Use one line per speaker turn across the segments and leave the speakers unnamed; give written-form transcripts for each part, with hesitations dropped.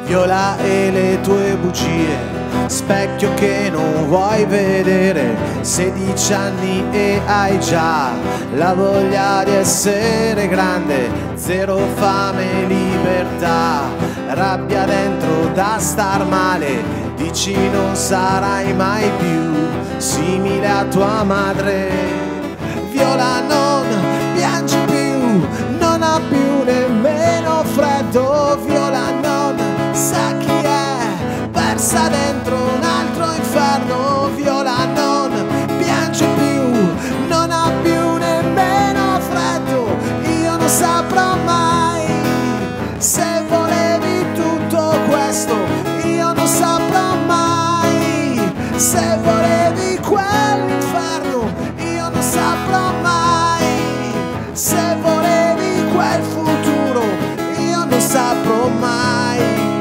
Viola e le tue bugie, specchio che non vuoi vedere. 16 anni e hai già la voglia di essere grande. Zero fame, libertà, rabbia dentro da star male. Dici non sarai mai più simile a tua madre. Viola non piangi più, non ha più nemmeno freddo. Viola non sa chi è, persa dentro un altro inferno. Viola non piange più, non ha più nemmeno freddo. Io non saprò mai se volevi tutto questo. Io non saprò mai se volevi quell'inferno. Io non saprò mai se volevi quel futuro. Io non saprò mai.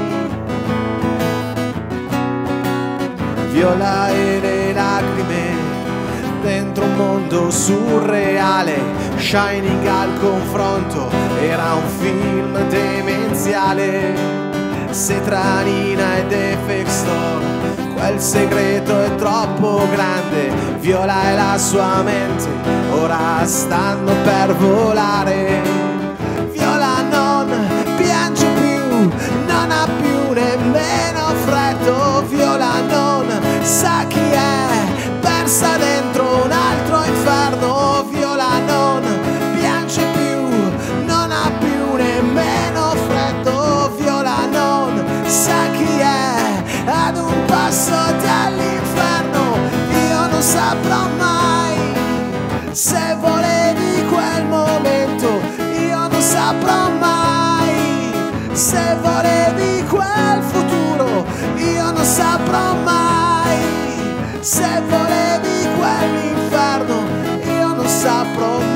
Viola e le lacrime dentro un mondo surreale. Shining al confronto era un film demenziale. Se tra Nina ed FX Store quel segreto è troppo grande. Viola e la sua mente ora stanno per volare. Viola non piange più, non ha più nemmeno freddo. Viola non sa chi è, persa dentro un altro inferno. Viola non piange più, non ha più nemmeno freddo. Viola non sa chi è, ad un passo dall'inferno. Io non saprò mai se volevi quel momento. Io non saprò mai se volevi quel futuro. Io non saprò mai se volevi quell'inferno. Io non saprò mai.